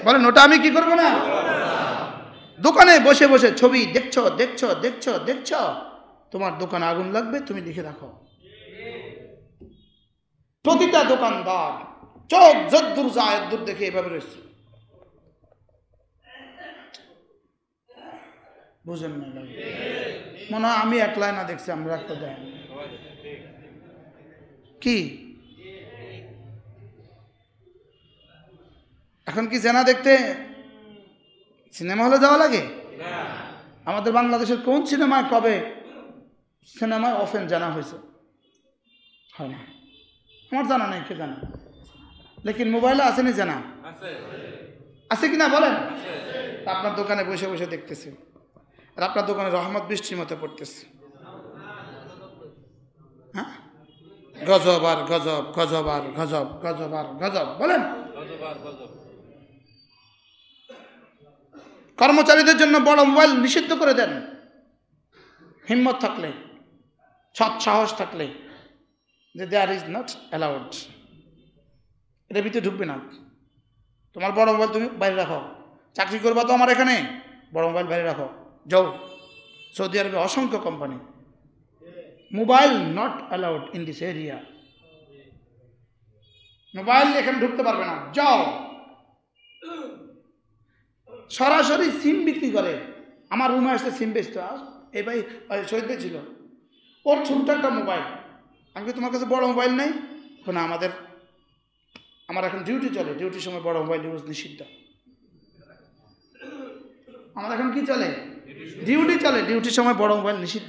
বলেন ওটা আমি কি করবো না? দোকানে বসে বসে ছবি দেখছো দেখছো দেখছো দেখছো, তোমার দোকানে আগুন লাগবে, তুমি লিখে রাখো। প্রতিটা দোকানদার চোখ যদ্দূর যায় এদ্দূর দেখে এভাবে রয়েছে। বুঝেন না? মনে হয় আমি একলাই না দেখছি, আমরা একটা দেন কি এখন কি জেনা দেখতে সিনেমা হলে যাওয়া লাগে? আমাদের বাংলাদেশের কোন সিনেমায় কবে সিনেমায় অফেন জানা হয়েছে? হয় না, আমার জানা নাই, কে জানা? লেকিন মোবাইলে আসেনি জানা, আছে কিনা বলেন? আপনার দোকানে বসে বসে দেখতেছে, আর আপনার দোকানে রহমত বৃষ্টির মতো পড়তেছে। হ্যাঁ, গজব আর গজব, গজব আর গজব, গজব আর গজব, বলেন। কর্মচারীদের জন্য বড় মোবাইল নিষিদ্ধ করে দেন, হিম্মত থাকলে, সৎ সাহস থাকলে, যে দেয়ার ইজ নট অ্যালাউড, এটা ভিতরে ঢুকবে না। তোমার বড় মোবাইল তুমি বাইরে রাখো, চাকরি করবা তো আমার এখানে, বড় মোবাইল বাইরে রাখো, যাও। সৌদি আরবে অসংখ্য company, mobile not allowed in this area, mobile এখানে ঢুকতে পারবে না, যাও। সরাসরি সিম বিক্রি করে, আমার রুমে আসতে সিম বেচতে, এই ভাই শহীদ ভাই ছিল, ওর ছোট্ট একটা মোবাইল, আমি কি তোমার কাছে বড় মোবাইল নেই? না, আমার এখন ডিউটি চলে, ডিউটির সময় বড় মোবাইল ইউজ নিষিদ্ধ। আমার এখন কি চলে? ডিউটি চলে, ডিউটির সময় বড় মোবাইল নিষিদ্ধ।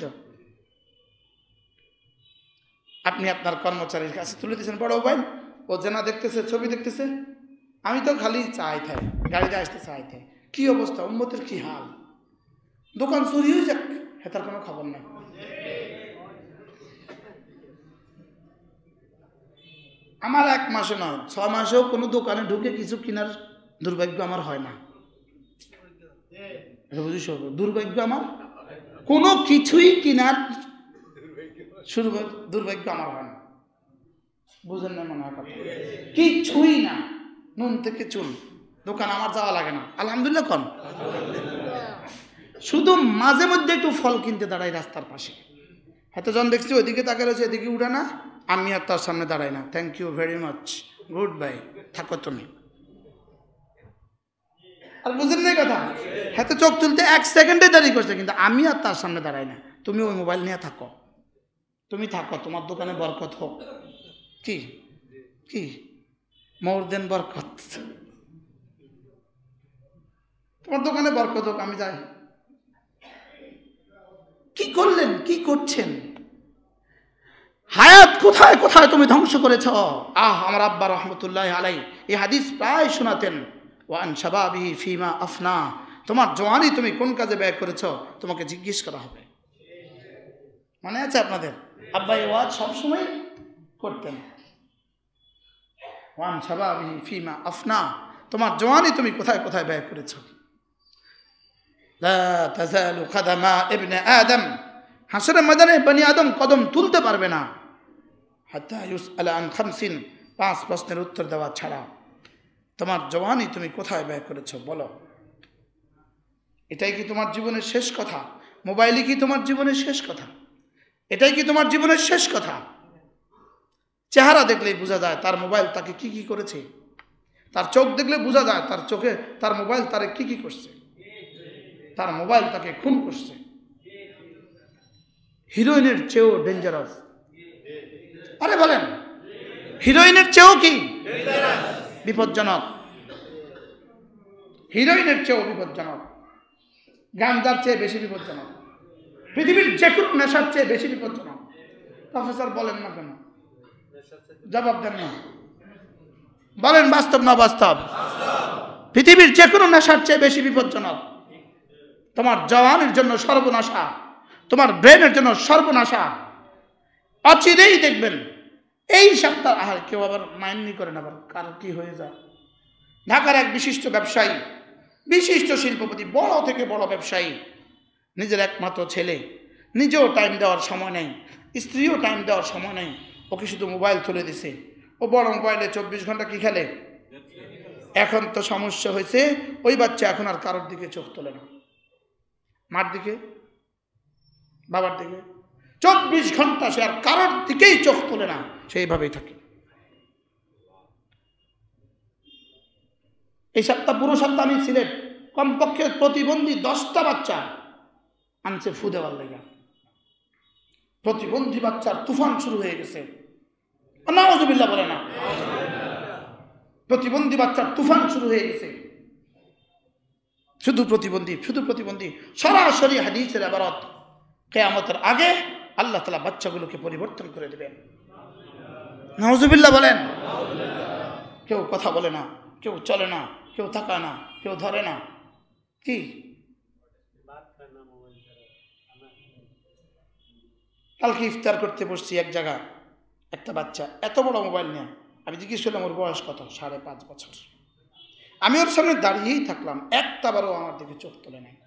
আপনি আপনার কর্মচারীর কাছে তুলে দিয়েছেন বড় মোবাইল, ও যেনা দেখতেছে, ছবি দেখতেছে, আমি তো খালি চাই থাই, গাড়িতে আসতে চাই থাই। কি অবস্থা, উম্মতের কি হাল! দোকান চুরি হয়ে যাক, হেতার কোনো খবর নাই। আমার 1 মাসে নয়, 6 মাসেও কোনো দোকানে ঢুকে কিছু কেনার দুর্ভাগ্য আমার হয় না। এটা বুঝিস, দুর্ভাগ্য আমার কোনো কিছুই কেনার দুর্ভাগ্য আমার হয় না। বুঝেন না মনে হয় কথা? কিছুই না, নুন থেকে চুন, দোকান আমার যাওয়া লাগে না, আলহামদুলিল্লাহ। কন শুধু মাঝে মধ্যে একটু ফল কিনতে দাঁড়াই রাস্তার পাশে, হয়তো জন দেখছি ওইদিকে তাকে রয়েছে, এদিকে উঠে না, আমি আর তার সামনে দাঁড়াই না, thank you very much, goodbye, থাকো তুমি। আর বুঝেন না কথা? হয়তো চোখ তুলতে 1 সেকেন্ডে দেরি করছে, কিন্তু আমি আর তার সামনে দাঁড়াই না, তুমি ওই মোবাইল নিয়ে থাকো, তুমি থাকো, তোমার দোকানে বরকত হোক। কি কি মোর দেন বরকত, তোমার দোকানে বরকত হোক, আমি যাই। কি করলেন, কি করছেন? হায়াত কোথায় কোথায় তুমি ধ্বংস করেছ। আমার আব্বা রহমতুল্লাহ আলাই এই হাদিস প্রায় শোনাতেন, ওয়ান শাবাবিহি ফিমা আফনা, তোমার জওয়ানি তুমি কোন কাজে ব্যয় করেছ, তোমাকে জিজ্ঞেস করা হবে। মনে আছে আপনাদের? আব্বা এই ওয়াজ সবসময় করতেন, ওয়ান শাবাবিহি ফিমা আফনা, তোমার জওয়ানি তুমি কোথায় কোথায় ব্যয় করেছ। লা তাজালু কদমা ইবনে আদম, হাসরের ময়দানে বনি আদম কদম তুলতে পারবে না, হাত্তা ইউসআলা আন খামসিন, 5 প্রশ্নের উত্তর দেওয়া ছাড়া। তোমার জওয়ানি তুমি কোথায় ব্যয় করেছ বলো। এটাই কি তোমার জীবনের শেষ কথা? মোবাইলই কি তোমার জীবনের শেষ কথা? এটাই কি তোমার জীবনের শেষ কথা? চেহারা দেখলেই বোঝা যায় তার মোবাইল তাকে কি কি করেছে, তার চোখ দেখলে বোঝা যায় তার চোখে তার মোবাইল তারে কি কি করছে, তার মোবাইল তাকে খুন করছে। হিরোইনের চেয়েও ডেঞ্জারাস। আরে বলেন, হিরোইনের চেয়েও কি বিপজ্জনক? হিরোইনের চেয়েও বিপজ্জনক, গাঞ্জার চেয়ে বেশি বিপজ্জনক, পৃথিবীর যে কোনো নেশার চেয়ে বেশি বিপজ্জনক। প্রফেসর বলেন না কেন? জবাব দেন না, বলেন বাস্তব না বাস্তব? পৃথিবীর যে কোনো নেশার চেয়ে বেশি বিপজ্জনক। তোমার জওয়ানের জন্য সর্বনাশা, তোমার ব্রেনের জন্য সর্বনাশা। অচিরেই দেখবেন এই সপ্তাহ, আহার কেউ আবার মাইন্ড করে না, আবার কার কি হয়ে যায়। ঢাকার এক বিশিষ্ট ব্যবসায়ী, বিশিষ্ট শিল্পপতি, বড় থেকে বড় ব্যবসায়ী, নিজের একমাত্র ছেলে, নিজেও টাইম দেওয়ার সময় নেই, স্ত্রীও টাইম দেওয়ার সময় নেই, ওকে শুধু মোবাইল তুলে দিছে। ও বড় মোবাইলে 24 ঘন্টা কি খেলে? এখন তো সমস্যা হয়েছে, ওই বাচ্চা এখন আর কারোর দিকে চোখ তোলে না, মার দিকে, বাবার দিকে। 24 ঘন্টা সে আর কারোর দিকেই চোখ তোলে না, সেইভাবেই থাকে। এই সপ্তাহ, পুরো সপ্তাহ আমি সিলেট কমপক্ষে প্রতিবন্ধী 10টা বাচ্চা আনছে ফু দেওয়ার লেগা। প্রতিবন্ধী বাচ্চার তুফান শুরু হয়ে গেছে, নাউজুবিল্লাহ বলে না, প্রতিবন্ধী বাচ্চার তুফান শুরু হয়ে গেছে। শুধু প্রতিবন্ধী, শুধু প্রতিবন্ধী। সরাসরি হাদিসের ইবারত, কিয়ামতের আগে আল্লাহ তাআলা বাচ্চাগুলোকে পরিবর্তন করে দেবেন। নাউজুবিল্লাহ বলেন। কেউ কথা বলে না, কেউ চলে না, কেউ তাকায় না, কেউ ধরে না। কি কালকে ইফতার করতে বসছি এক জায়গা, একটা বাচ্চা এত বড় মোবাইল নিয়ে। আমি জিজ্ঞেস করলাম ওর বয়স কত? 5.5 বছর। আমি ওর সামনে দাঁড়িয়েই থাকলাম, একটা বারও আমার দিকে চোখ তোলে নাই।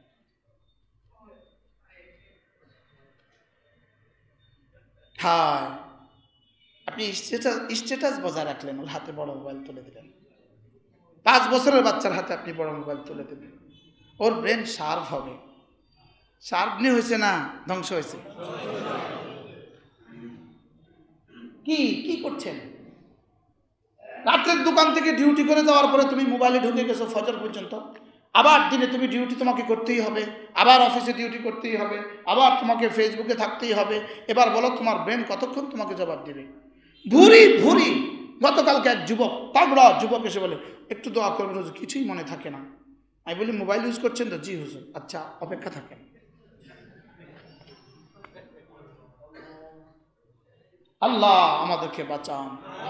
হ্যাঁ, আপনি স্ট্যাটাস বজায় রাখলেন, ওর হাতে বড় মোবাইল তুলে দিলেন। 5 বছরের বাচ্চার হাতে আপনি বড় মোবাইল তুলে দেবেন, ওর ব্রেন শার্প হবে। শার্প নিয়ে হয়েছে না ধ্বংস হয়েছে? কি কি করছেন? রাতের দোকান থেকে ডিউটি করে যাওয়ার পরে তুমি মোবাইলে ঢুকে গেছো ফজর পর্যন্ত, আবার দিনে তুমি ডিউটি তোমাকে করতেই হবে, আবার অফিসে ডিউটি করতেই হবে, আবার তোমাকে ফেসবুকে থাকতেই হবে। এবার বলো তোমার ব্রেন কতক্ষণ তোমাকে জবাব দেবে? ভুরি ভুরি। গতকালকে এক যুবক, তাগড়া যুবক এসে বলে একটু দোয়া করবেন হুজুর, কিছুই মনে থাকে না। আমি বলি মোবাইল ইউজ করছেন তো? জি হুজুর। আচ্ছা, অপেক্ষা থাকেন। আল্লাহ আমাদেরকে বাঁচান।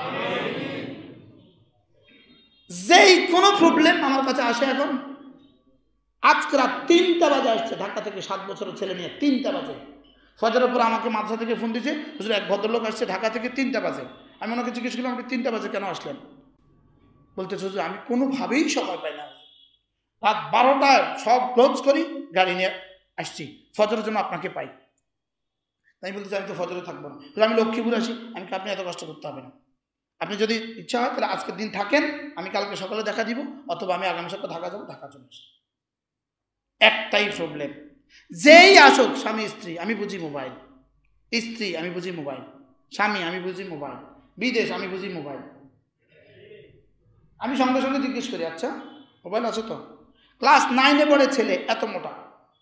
যেই কোনো প্রবলেম আমার কাছে আসে এখন, আজকে রাত 3টা বাজে আসছে ঢাকা থেকে, 7 বছরের ছেলে নিয়ে। 3টা বাজে ফজরের পর আমাকে মাদ্রাসা থেকে ফোন দিয়েছে, হুজুর এক ভদ্রলোক আসছে ঢাকা থেকে 3টা বাজে। আমি ওনাকে জিজ্ঞেস করলাম আপনি 3টা বাজে কেন আসলেন? বলতেছে হুজুর আমি কোনোভাবেই সময় পাই না, রাত 12টায় সব ক্লোজ করি, গাড়ি নিয়ে আসছি, ফজরের জন্য আপনাকে পাই। তাই বলতেছে আমি তো ফজরে থাকবো না। আমি লক্ষ্মীপুর আসি। আমি আপনি এত কষ্ট করতে হবে না, আপনি যদি ইচ্ছা হয় তাহলে আজকের দিন থাকেন, আমি কালকে সকালে দেখা দিব, অথবা আমি আগামী সপ্তাহ ঢাকা যাবো, ঢাকা চলে আসি। একটাই প্রবলেম, যেই আসুক, স্বামী স্ত্রী আমি বুঝি মোবাইল, স্ত্রী আমি বুঝি মোবাইল, স্বামী আমি বুঝি মোবাইল, বিদেশ আমি বুঝি মোবাইল। আমি সঙ্গে সঙ্গে জিজ্ঞেস করি আচ্ছা মোবাইল আছে তো? ক্লাস 9-এ পড়ে ছেলে, এত মোটা,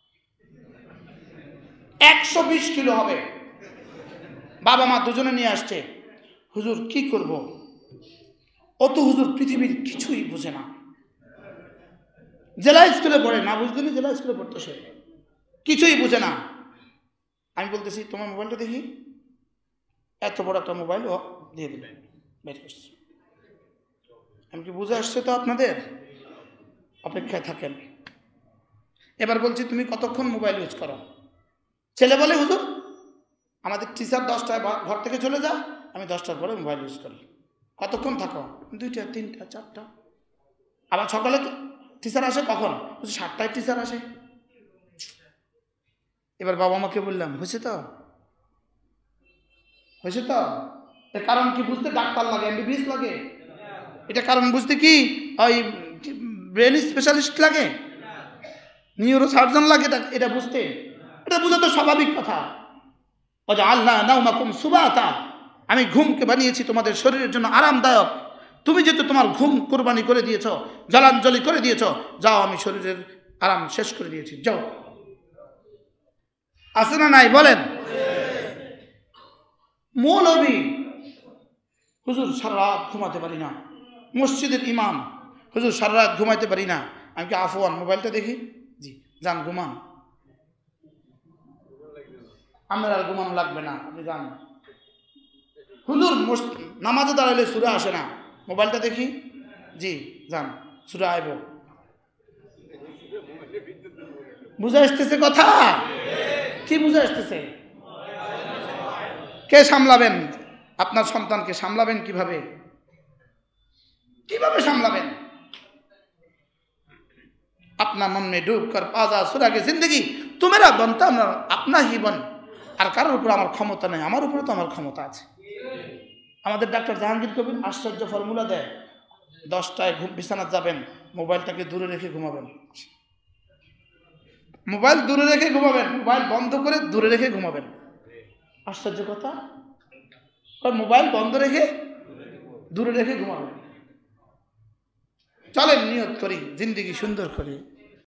120 কিলো হবে, বাবা মা দুজনে নিয়ে আসছে। হুজুর কি করব? ও তো হুজুর পৃথিবীর কিছুই বুঝে না, জেলা স্কুলে পড়ে, না বুঝলেনি জেলা স্কুলে পড়তো সে, কিছুই বুঝে না। আমি বলতেছি তোমার মোবাইলটা দেখি, এত বড় একটা মোবাইল ও দিয়ে দিল, বের করছে। আমি কি বুঝে আসছে তো আপনাদের? অপেক্ষায় থাকেন। এবার বলছি তুমি কতক্ষণ মোবাইল ইউজ করো? ছেলে বলে হুজুর আমাদের টিচার 10টায় ঘর থেকে চলে যায়, আমি 10টার পরে মোবাইল ইউজ করি। কতক্ষণ থাকো? 2টা 3টা 4টা। আবার সকালে টিচার আসে কখন? 7টায় টিচার আসে। এবার বাবা মাকে বললাম হয়েছে তো, হয়েছে তো। এর কারণ কি বুঝতে ডাক্তার লাগে, এমবিবিএস লাগে? এটা কারণ বুঝতে কি ওই ব্রেন স্পেশালিস্ট লাগে, নিউরো সার্জন লাগে এটা বুঝতে? এটা বোঝা তো স্বাভাবিক কথা। আল্লাহ নাওমাকুম সুবাতা, আমি ঘুমকে বানিয়েছি তোমাদের শরীরের জন্য আরামদায়ক। তুমি যেহেতু তোমার ঘুম কোরবানি করে দিয়েছ, জলাঞ্জলি করে দিয়েছ, যাও আমি শরীরের আরাম শেষ করে দিয়েছি, যাও। আছে না নাই বলেন? মৌলবী হুজুর সারা রাত ঘুমাতে পারি না, মসজিদের ইমাম হুজুর সারা রাত ঘুমাইতে পারি না। আমি কি আফওয়ান মোবাইলটা দেখি? জি যান ঘুমান, আমার আর ঘুমানো লাগবে না, আপনি যান। হুজুর নামাজে দাঁড়াইলে সূরা আসে না, মোবাইলটা দেখি, জি যান সূরা আইব। বুঝে আসতেছে কথা? কি বুঝে আসতেছে? কে সামলাবেন আপনার সন্তানকে? সামলাবেন কিভাবে? কিভাবে সামলাবেন? अपना मन में डूब कर पाजा सुरा के जिंदगी तो मेरा बनता ना अपना ही बन। আর কারোর উপর আমার ক্ষমতা নেই, আমার উপরে তো আমার ক্ষমতা আছে। আমাদের ডাক্তার জাহাঙ্গীর কবির আশ্চর্য ফর্মুলা দেয়, 10টায় বিছানা যাবেন, মোবাইলটাকে দূরে রেখে ঘুমাবেন। মোবাইল দূরে রেখে ঘুমাবেন, মোবাইল বন্ধ করে দূরে রেখে ঘুমাবেন। আশ্চর্য কথা, মোবাইল বন্ধ রেখে দূরে রেখে ঘুমাবেন। চলেন নিয়ত করি, জিন্দেগি সুন্দর করি।